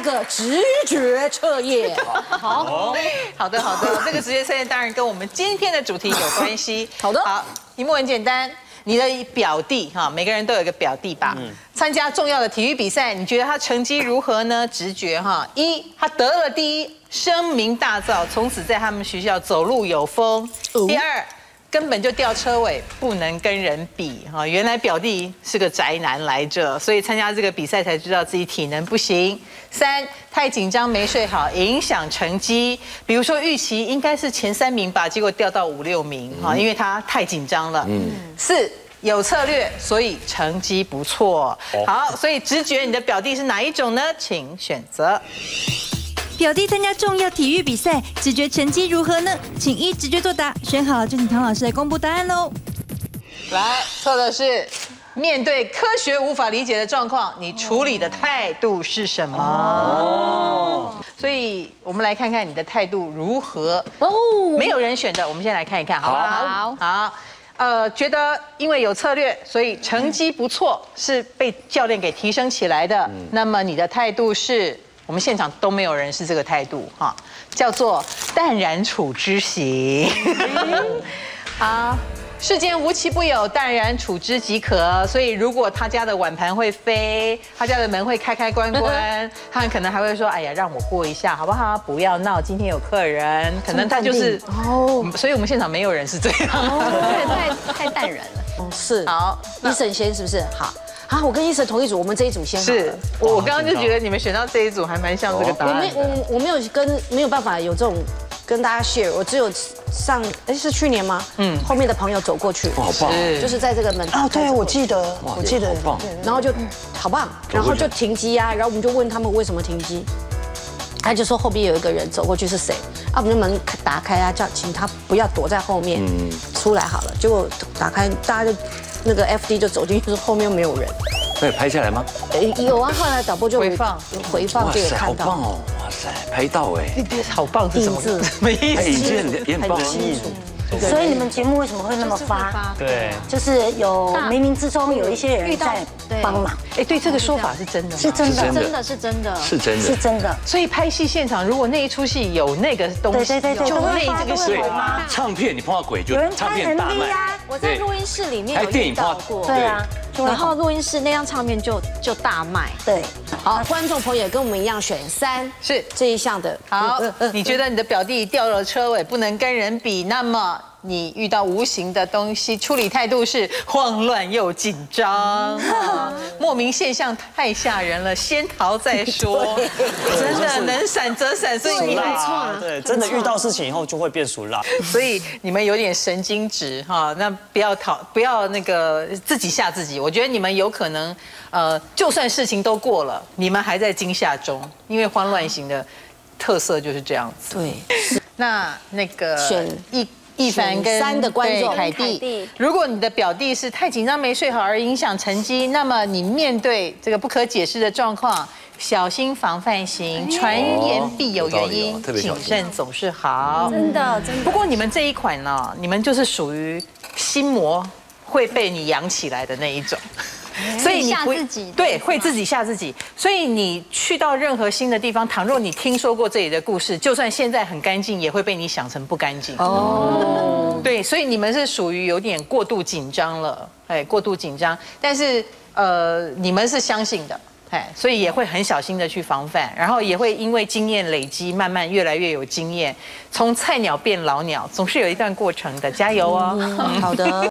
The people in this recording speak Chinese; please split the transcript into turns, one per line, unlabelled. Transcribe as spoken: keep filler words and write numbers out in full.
个直觉测验。
好，好的，好的，这个直觉测验当然跟我们今天的主题有关系。
好的，
好，题目很简单。 你的表弟哈，每个人都有一个表弟吧？嗯、参加重要的体育比赛，你觉得他成绩如何呢？直觉哈，一他得了第一，声名大噪，从此在他们学校走路有风。哦、第二，根本就吊车尾，不能跟人比哈。原来表弟是个宅男来着，所以参加这个比赛才知道自己体能不行。三，太紧张没睡好，影响成绩。比如说预期应该是前三名吧，结果掉到五六名哈，因为他太紧张了。嗯。四。 有策略，所以成绩不错。好，所以直觉你的表弟是哪一种呢？请选择。
表弟参加重要体育比赛，直觉成绩如何呢？请依直觉作答。选好了就请唐老师来公布答案喽。
来，错的是面对科学无法理解的状况，你处理的态度是什么？哦，所以我们来看看你的态度如何。哦，没有人选的，我们先来看一看，好不好？好。好 呃，觉得因为有策略，所以成绩不错，是被教练给提升起来的。嗯、那么你的态度是，我们现场都没有人是这个态度哈，叫做淡然处之型。好，世间无奇不有，淡然处之即可。所以如果他家的碗盘会飞，他家的门会开开关关，他可能还会说：“哎呀，让我过一下好不好？不要闹，今天有客人。”可能他就是哦，所以我们现场没有人是这样。
哦，太太淡然了。
哦，是。
好，
医生先是不是？好。啊，我跟医生同一组，我们这一组先好了。
是，我我刚刚就觉得你们选到这一组还蛮像这个答案。
我没我我没有跟没有办法有这种跟大家 share， 我只有上哎是去年吗？嗯，后面的朋友走过去，
好棒，
就是在这个门
哦，对，我记得，我记得，
棒，
然后就好棒，然后就停机啊，然后我们就问他们为什么停机，他就说后边有一个人走过去是谁，啊，我们就门打开啊，叫请他不要躲在后面，出来好了，结果打开大家就。 那个 F D 就走进去，说后面又没有人。
那有拍下来吗？
有啊，后来导播就
回放，
回放就有看到。
好棒哦！哇塞，拍到哎！
好棒是什么？什么意思？
影片也很棒。
所以你们节目为什么会那么发？
对，
就是有冥冥之中有一些人在帮忙。
哎，对，这个说法是真的，
是真的，
真的是真的，
是真的，
是真的。
所以拍戏现场，如果那一出戏有那个东西，
对对对，
就那这个是
吗？唱片你碰到鬼就唱片大卖。
我在录音室里面有遇
电影
到过，
对啊，
然后录音室那张唱片就就大卖。
对，
好，观众朋友跟我们一样选三，
是
这一项的。
好，你觉得你的表弟掉了车尾，不能跟人比，那么？ 你遇到无形的东西，处理态度是慌乱又紧张，莫名现象太吓人了，先逃再说。真的能闪则闪，所以你
很错。对，真的遇到事情以后就会变熟辣。
所以你们有点神经质哈，那不要逃，不要那个自己吓自己。我觉得你们有可能，呃，就算事情都过了，你们还在惊吓中，因为慌乱型的特色就是这样子。
对，
那那个
选
一。 一凡跟
三的观众
凯蒂，如果你的表弟是太紧张没睡好而影响成绩，那么你面对这个不可解释的状况，小心防范型，传言必有原因，谨慎总是好。
真的真的。
不过你们这一款呢，你们就是属于心魔会被你养起来的那一种。 所以你
吓自己，
对，会自己吓自己。所以你去到任何新的地方，倘若你听说过这里的故事，就算现在很干净，也会被你想成不干净。哦，对，所以你们是属于有点过度紧张了，哎，过度紧张。但是呃，你们是相信的，哎，所以也会很小心的去防范，然后也会因为经验累积，慢慢越来越有经验，从菜鸟变老鸟，总是有一段过程的，加油哦。
好的。